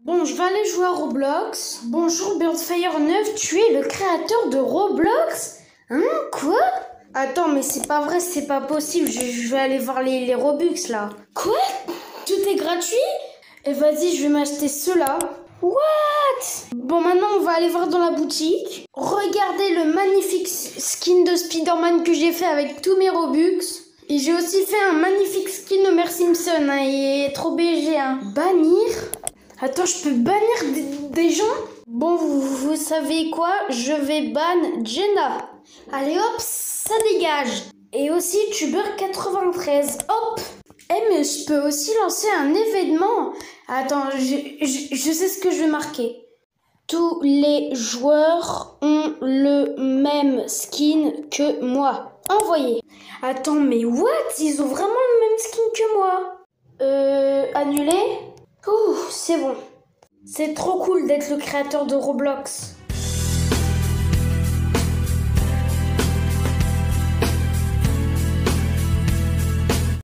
Bon, je vais aller jouer à Roblox. Bonjour Birdfire9, tu es le créateur de Roblox? Hein? Quoi? Attends, mais c'est pas vrai, c'est pas possible. Je vais aller voir les Robux là. Quoi? Tout est gratuit? Et vas-y, je vais m'acheter ceux-là. What? Bon, maintenant on va aller voir dans la boutique. Regardez le magnifique skin de Spider-Man que j'ai fait avec tous mes Robux. Et j'ai aussi fait un magnifique skin de Homer Simpson, hein, il est trop BG. Hein. Bannir? Attends, je peux bannir des gens? Bon, vous savez quoi? Je vais ban Jenna. Allez hop, ça dégage. Et aussi Tuber93. Hop. Mais je peux aussi lancer un événement. Attends, je sais ce que je vais marquer. Tous les joueurs ont le même skin que moi. Envoyé. Attends, mais what? Ils ont vraiment le même skin que moi. Annulé? Ouh, c'est bon. C'est trop cool d'être le créateur de Roblox.